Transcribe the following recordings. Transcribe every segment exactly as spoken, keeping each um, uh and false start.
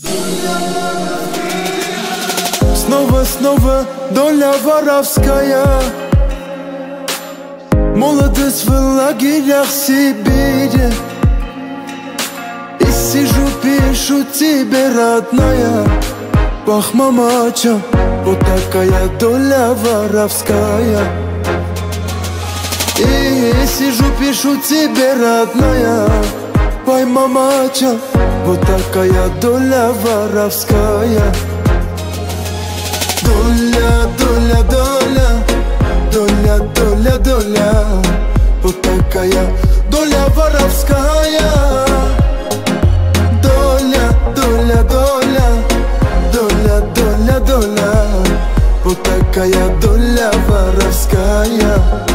Снова, снова доля воровская. Молодость в лагерях Сибири. И сижу, пишу тебе, родная, пах, мамача, вот такая доля воровская. И сижу, пишу тебе, родная, пай, мамача, вот такая доля воровская. Доля, доля, доля, доля, доля, доля, вот такая доля воровская. Доля, доля, доля, доля, доля, доля, вот такая доля воровская.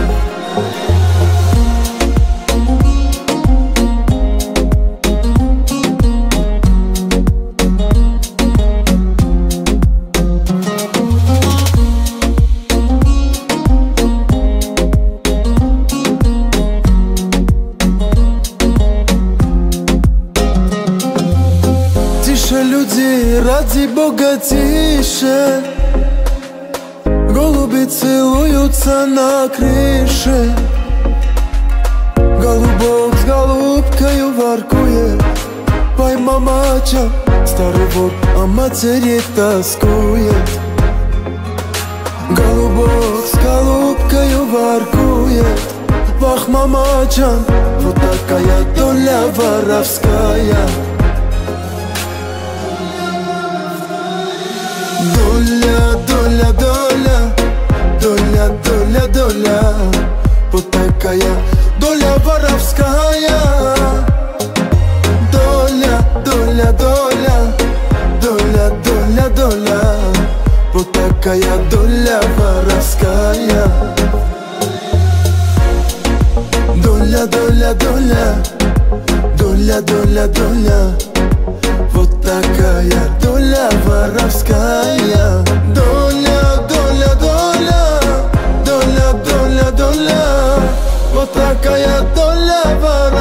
Люди, ради Бога, тише. Голуби целуются на крыше. Голубок с голубкою воркует. Пой, мамача, старый вор о матери тоскует. Голубок с голубкою воркует. Вах, мамача, вот такая доля воровская. Доля, доля, доля, доля, доля, доля, вот такая доля воровская. Доля, доля, доля, доля, доля, доля, вот такая доля воровская. Доля, доля, доля, доля, доля, доля, вот такая доля воровская. Доля, доля, доля, доля, доля, доля, вот такая доля воровская.